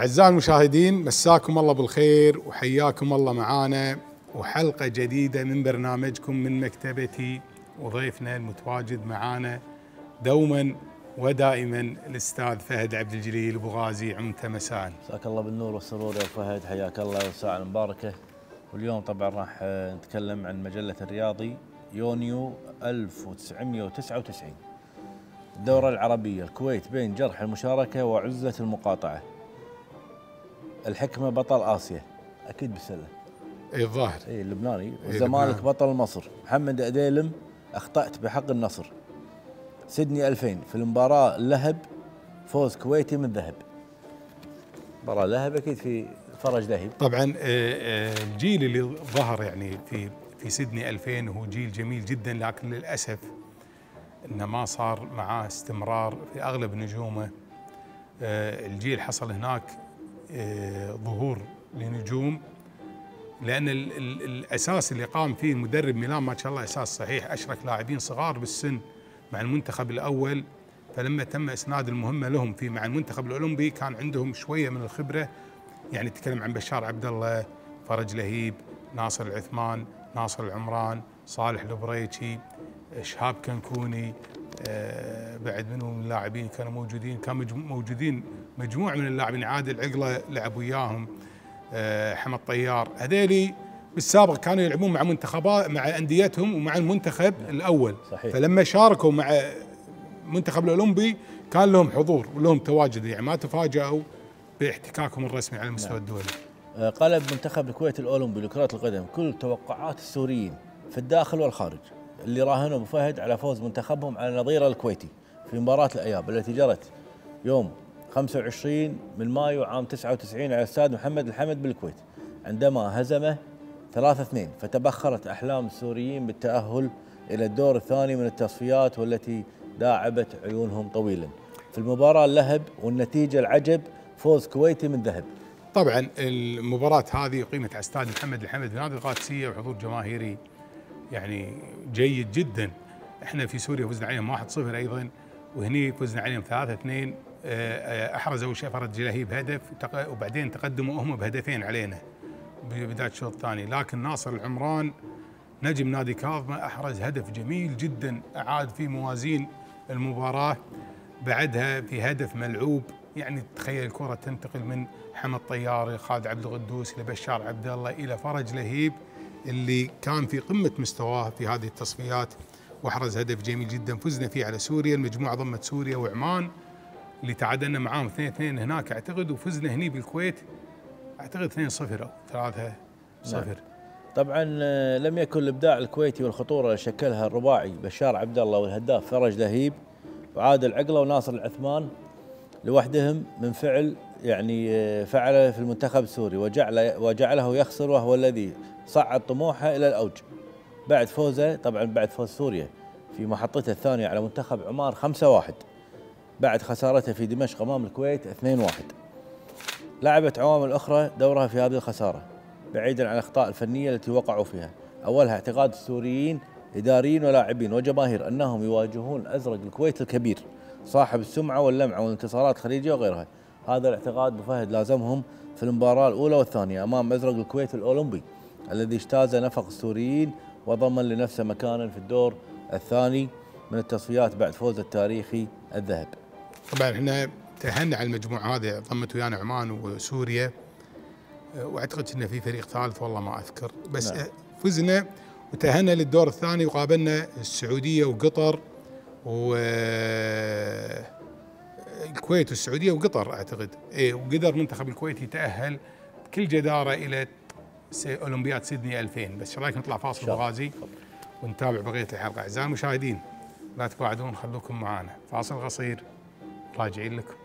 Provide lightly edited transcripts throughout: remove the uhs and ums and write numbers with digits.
أعزائي المشاهدين، مساكم الله بالخير وحياكم الله معانا وحلقة جديدة من برنامجكم من مكتبتي، وضيفنا المتواجد معانا دوما ودائما الأستاذ فهد عبد الجليل أبو غازي. عمته مساء. مساك الله بالنور والسرور يا فهد، حياك الله والساعة المباركة. واليوم طبعا راح نتكلم عن مجلة الرياضي يونيو 1999. الدورة العربية، الكويت بين جرح المشاركة وعزة المقاطعة. الحكمة بطل آسيا، أكيد بالسلة. اي الظاهر. اي اللبناني. والزمالك بطل مصر. محمد أديلم أخطأت بحق النصر. سيدني 2000 في المباراة اللهب، فوز كويتي من ذهب. مباراة لهب أكيد في فرج لهيب. طبعا الجيل اللي ظهر يعني في سيدني 2000 هو جيل جميل جدا، لكن للأسف انه ما صار معاه استمرار في اغلب نجومه. الجيل حصل هناك ظهور لنجوم، لان الاساس اللي قام فيه المدرب ميلان ما شاء الله اساس صحيح، اشرك لاعبين صغار بالسن مع المنتخب الاول، فلما تم اسناد المهمه لهم في مع المنتخب الاولمبي كان عندهم شويه من الخبره. يعني تكلم عن بشار عبد الله، فرج لهيب، ناصر العثمان، ناصر العمران، صالح البريتشي، شهاب كنكوني، بعد منهم اللاعبين كانوا موجودين، موجودين مجموعه من اللاعبين، عادل عقله لعب وياهم، حمد طيار. هذيلي بالسابق كانوا يلعبون مع منتخبات مع انديتهم ومع المنتخب الاول. صحيح. فلما شاركوا مع المنتخب الاولمبي كان لهم حضور ولهم تواجد، يعني ما تفاجئوا باحتكاكهم الرسمي على المستوى الدولي. قلب منتخب الكويت الاولمبي لكرة القدم كل توقعات السوريين في الداخل والخارج، اللي راهنوا ابو فهد على فوز منتخبهم على نظيره الكويتي في مباراة الاياب التي جرت يوم 25 من مايو عام 99 على استاد محمد الحمد بالكويت، عندما هزمه 3-2، فتبخرت احلام السوريين بالتأهل الى الدور الثاني من التصفيات، والتي داعبت عيونهم طويلا. في المباراة اللهب والنتيجة العجب، فوز كويتي من ذهب. طبعا المباراة هذه قيمت على استاد محمد الحمد في نادي القادسية، وحضور جماهيري يعني جيد جدا. احنا في سوريا فزنا عليهم 1-0 ايضا، وهني فزنا عليهم 3-2. احرز اول شيء فرج لهيب هدف، وبعدين تقدموا هم بهدفين علينا ببداية الشوط الثاني، لكن ناصر العمران نجم نادي كاظمة احرز هدف جميل جدا اعاد في موازين المباراة. بعدها في هدف ملعوب، يعني تخيل الكرة تنتقل من حمد طياري، خالد عبد القدوس، لبشار عبد الله، الى فرج لهيب اللي كان في قمة مستواه في هذه التصفيات، واحرز هدف جميل جدا. فزنا فيه على سوريا. المجموعة ضمت سوريا وعمان اللي تعادلنا معاهم 2-2 هناك اعتقد، وفزنا هني بالكويت اعتقد 2-0 او 3-0. نعم. طبعا لم يكن الابداع الكويتي والخطوره اللي شكلها الرباعي بشار عبد الله والهداف فرج لهيب وعادل عقله وناصر العثمان لوحدهم من فعل فعله في المنتخب السوري، وجعله يخسر، وهو الذي صعد طموحه الى الاوج بعد فوزه، طبعا بعد فوز سوريا في محطته الثانيه على منتخب عمان 5-1 بعد خسارته في دمشق امام الكويت 2-1. لعبت عوامل اخرى دورها في هذه الخساره بعيدا عن الاخطاء الفنيه التي وقعوا فيها. اولها اعتقاد السوريين اداريين ولاعبين وجماهير انهم يواجهون ازرق الكويت الكبير صاحب السمعه واللمعه والانتصارات الخليجيه وغيرها. هذا الاعتقاد بفهد لازمهم في المباراه الاولى والثانيه امام ازرق الكويت الاولمبي الذي اجتاز نفق السوريين وضمن لنفسه مكانا في الدور الثاني من التصفيات بعد فوز التاريخي الذهب. طبعا احنا تأهلنا على المجموعة هذه، ضمت ويانا عمان وسوريا، واعتقد ان في فريق ثالث والله ما اذكر، بس نعم. فزنا وتأهلنا للدور الثاني، وقابلنا السعودية وقطر والكويت والسعودية وقطر اعتقد، وقدر منتخب الكويت يتأهل بكل جدارة الى اولمبياد سيدني 2000. بس ايش رايك نطلع فاصل غازي ونتابع بقية الحلقة؟ اعزائي المشاهدين لا تبعدون، خلوكم معنا، فاصل قصير راجعين لكم.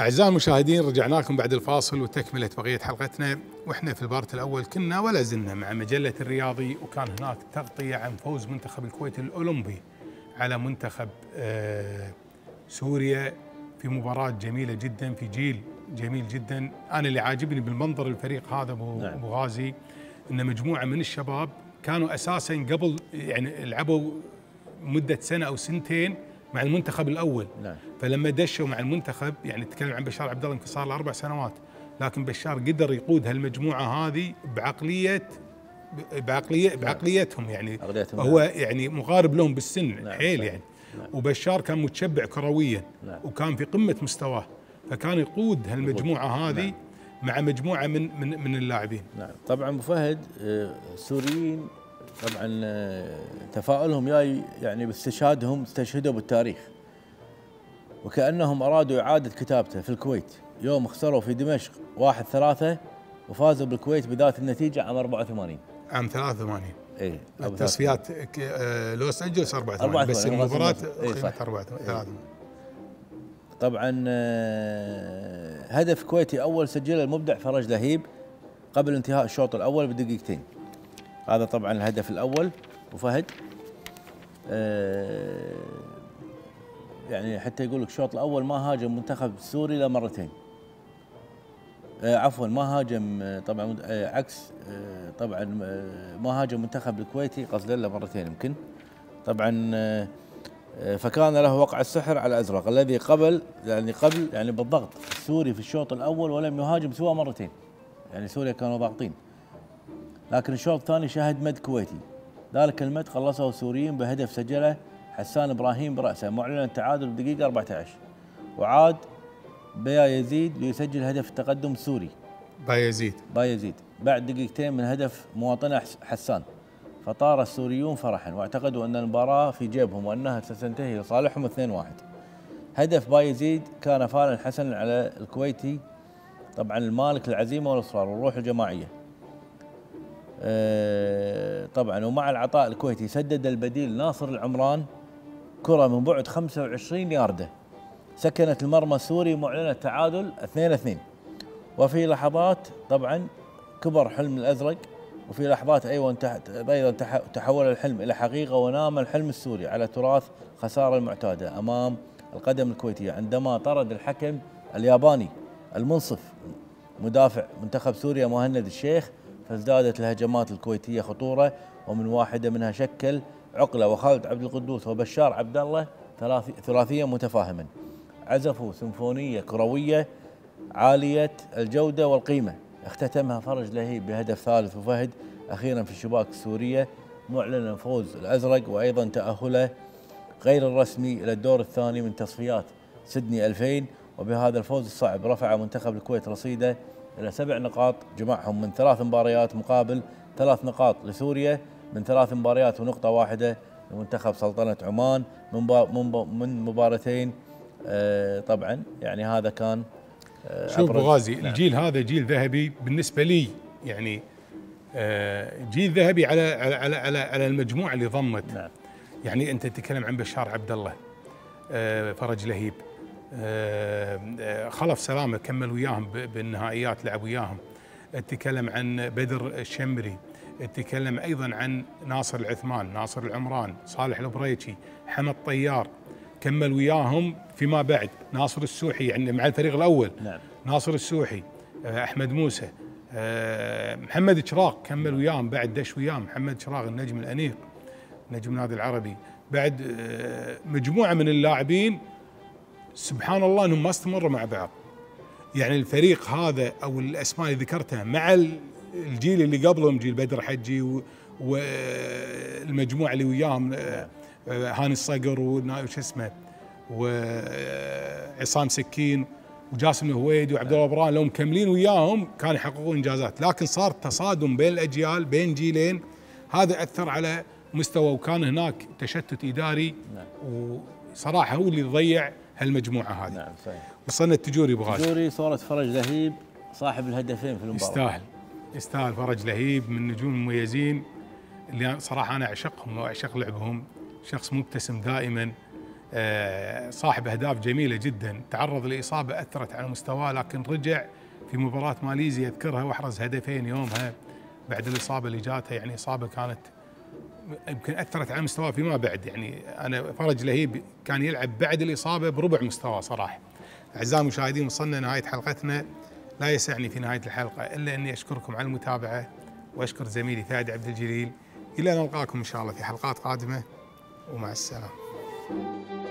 أعزائي المشاهدين، رجعنا لكم بعد الفاصل وتكملة بقية حلقتنا. وإحنا في البارت الأول كنا ولا زلنا مع مجلة الرياضي، وكان هناك تغطية عن فوز منتخب الكويت الأولمبي على منتخب سوريا في مباراة جميلة جدا في جيل جميل جدا. أنا اللي عاجبني بالمنظر الفريق هذا أبو غازي، إن مجموعة من الشباب كانوا أساسا قبل يعني لعبوا مدة سنة أو سنتين مع المنتخب الأول. فلما دشوا مع المنتخب، يعني نتكلم عن بشار عبد الله يمكن صار له 4 سنوات، لكن بشار قدر يقود هالمجموعة هذه بعقليتهم، يعني هو يعني مقارب لهم بالسن حيل يعني. وبشار كان متشبع كرويا وكان في قمة مستواه، فكان يقود هالمجموعة هذه مع مجموعة من اللاعبين. طبعا ابو فهد، السوريين طبعا تفاؤلهم جاي يعني باستشهادهم، استشهدوا بالتاريخ وكأنهم أرادوا إعادة كتابته في الكويت. يوم خسروا في دمشق 1-3 وفازوا بالكويت بذات النتيجة عام 84. عام 83. اي التصفيات لوس أنجلوس 84 بس المباراة قيمت 84. طبعا هدف كويتي أول سجله المبدع فرج لهيب قبل انتهاء الشوط الأول بدقيقتين. هذا طبعا الهدف الأول. وفهد يعني حتى يقول لك الشوط الأول ما هاجم منتخب السوري إلا مرتين. عفوا ما هاجم طبعا عكس طبعا ما هاجم منتخب الكويتي قصد إلا مرتين يمكن. طبعا فكان له وقع السحر على الأزرق الذي قبل يعني بالضغط السوري في الشوط الأول ولم يهاجم سوى مرتين. يعني سوريا كانوا ضاغطين، لكن الشوط الثاني شهد مد كويتي. ذلك المد خلصه السوريين بهدف سجله حسان إبراهيم برأسه معلنا التعادل بدقيقة 14. وعاد بايزيد ليسجل هدف التقدم السوري. بايزيد بعد دقيقتين من هدف مواطنه حسان. فطار السوريون فرحا واعتقدوا أن المباراة في جيبهم وأنها ستنتهي لصالحهم 2-1. هدف بايزيد كان فعلا حسنا على الكويتي، طبعا المالك العزيمة والإصرار والروح الجماعية. طبعا ومع العطاء الكويتي سدد البديل ناصر العمران كرة من بعد 25 ياردة سكنت المرمى السوري معلنة التعادل 2-2. وفي لحظات طبعا كبر حلم الأزرق، وفي لحظات أيضا تحول الحلم إلى حقيقة، ونام الحلم السوري على تراث خسارة المعتادة أمام القدم الكويتية عندما طرد الحكم الياباني المنصف مدافع منتخب سوريا مهند الشيخ. فازدادت الهجمات الكويتية خطورة، ومن واحدة منها شكل عقلة وخالد عبد القدوس وبشار عبد الله ثلاثيا متفاهما عزفوا سيمفونية كروية عالية الجودة والقيمة اختتمها فرج لهيب بهدف ثالث وفهد أخيرا في الشباك السورية، معلنا فوز الأزرق وأيضا تأهله غير الرسمي إلى الدور الثاني من تصفيات سيدني 2000. وبهذا الفوز الصعب رفع منتخب الكويت رصيده إلى 7 نقاط جمعهم من 3 مباريات مقابل 3 نقاط لسوريا من 3 مباريات ونقطة واحدة لمنتخب سلطنة عمان من مباراتين. طبعا يعني هذا كان شوف ابو غازي، الجيل هذا جيل ذهبي بالنسبة لي، يعني جيل ذهبي على المجموعة اللي ضمت. يعني أنت تتكلم عن بشار عبد الله، فرج لهيب، خلف سلامة كمل وياهم بالنهائيات لعب وياهم. تتكلم عن بدر الشمري، تتكلم أيضا عن ناصر العثمان، ناصر العمران، صالح البريتشي، حمد طيار كمل وياهم فيما بعد. ناصر السوحي يعني مع الفريق الأول. ناصر السوحي، أحمد موسى، محمد شراق كمل وياهم بعد دش وياهم. محمد شراق النجم الأنيق نجم النادي العربي. بعد مجموعة من اللاعبين سبحان الله انهم ما استمروا مع بعض. يعني الفريق هذا او الاسماء اللي ذكرتها مع الجيل اللي قبلهم جيل بدر حجي والمجموعه اللي وياهم هاني الصقر وش اسمه وعصام سكين وجاسم الهويدي وعبد الله بران، لو مكملين وياهم كانوا يحققون انجازات. لكن صار تصادم بين الاجيال بين جيلين، هذا اثر على مستوى، وكان هناك تشتت اداري وصراحه هو اللي ضيع هالمجموعه هذه. صحيح. وصلنا التجوري ابو غازي. التجوري صورة فرج لهيب صاحب الهدفين في المباراه. يستاهل فرج لهيب من النجوم المميزين اللي صراحه انا اعشقهم واعشق لعبهم. شخص مبتسم دائما، صاحب أهداف جميلة جدا، تعرض لإصابة أثرت على مستواه، لكن رجع في مباراة ماليزيا يذكرها واحرز هدفين يومها بعد الإصابة اللي جاته، يعني إصابة كانت يمكن أثرت على مستواه فيما بعد. يعني أنا فرج لهيب كان يلعب بعد الإصابة بربع مستواه صراحة. أعزائي المشاهدين، وصلنا نهاية حلقتنا، لا يسعني في نهاية الحلقة إلا أني أشكركم على المتابعة، وأشكر زميلي فهد عبد الجليل. إلى أن نلقاكم إن شاء الله في حلقات قادمة، ومع السلامة.